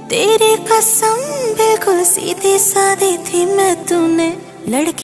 तेरी कसम बिल्कुल सीधी सादी थी मैं, तूने लड़की